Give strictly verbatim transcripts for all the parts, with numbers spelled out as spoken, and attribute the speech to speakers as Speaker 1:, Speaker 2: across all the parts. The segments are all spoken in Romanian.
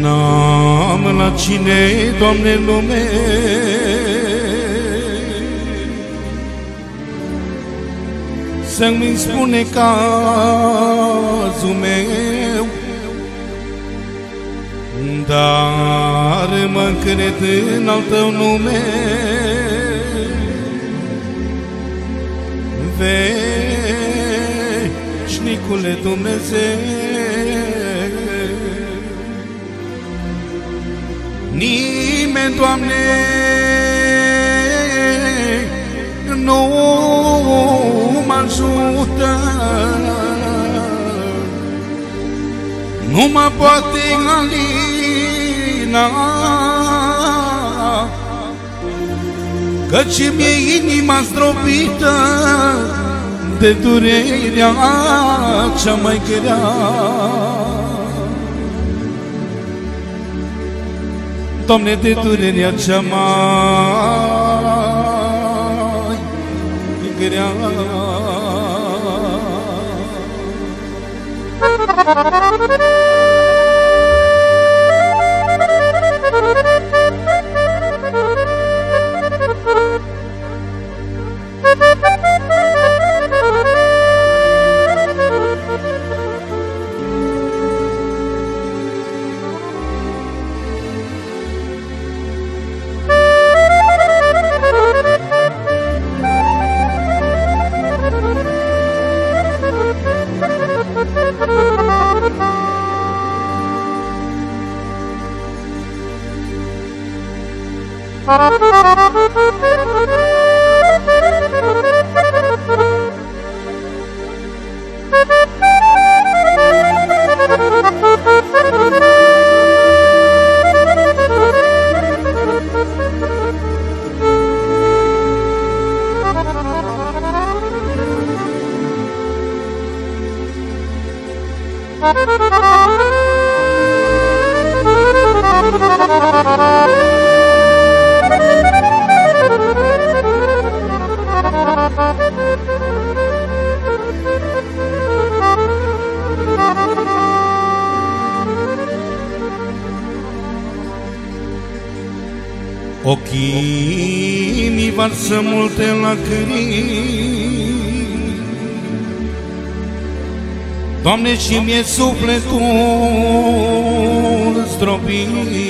Speaker 1: N-am la cine, Doamne, lume, să-mi spune cazul meu, dar mă încred în al Tău nume. Veșnicule Dumnezeu, nimeni, Doamne, nu mă ajută, nu mă poate alina, căci mi-e inima zdrobită de durerea cea mai grea. Doamne, de durerea cea mai grea. Ochii mi varsă multe lacrimi, Doamne, și mi-e sufletul zdrobit.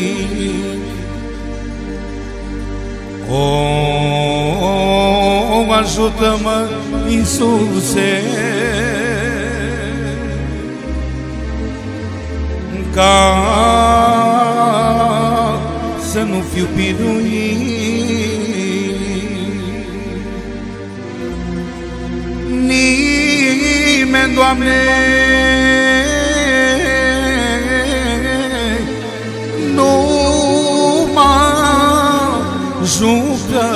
Speaker 1: O, ajută-mă, Iisuse, ca să nu fiu biruit. Nimeni, Doamne, nu mă ajută,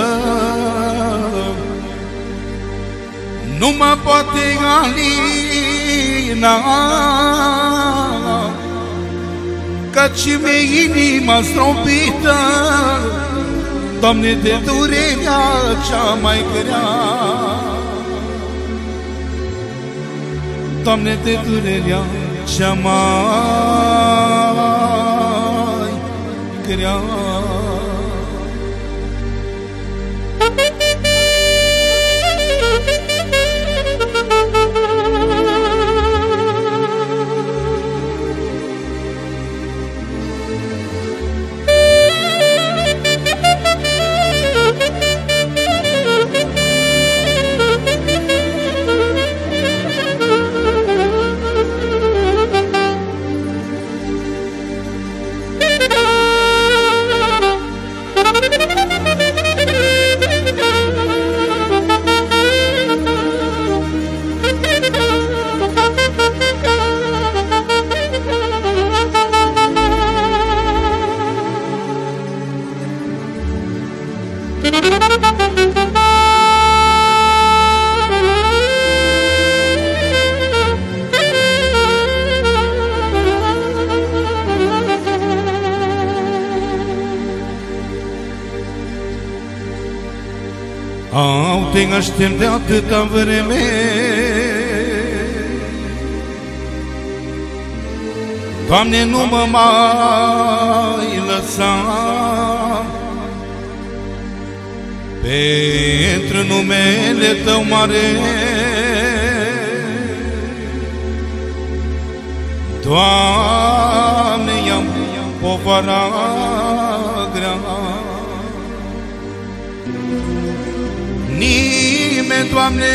Speaker 1: nu mă poate alina, căci mi-e inima zdrobită, Doamne, de durerea cea mai grea. Doamne, de durerea cea mai grea. Au, te aștept de atâta vreme, Doamne, nu mă mai lăsa, pentru numele Tău mare. Doamne, ia-mi povara grea. Nimeni, Doamne,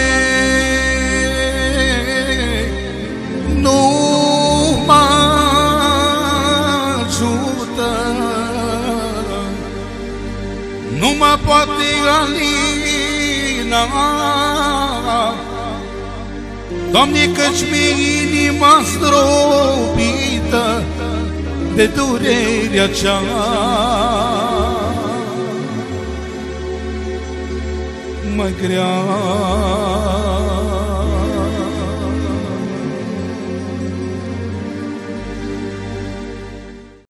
Speaker 1: nu mă ajută, nu mă poate alina, Doamne, căci mi-e inima zdrobită de durerea cea. Mai grea.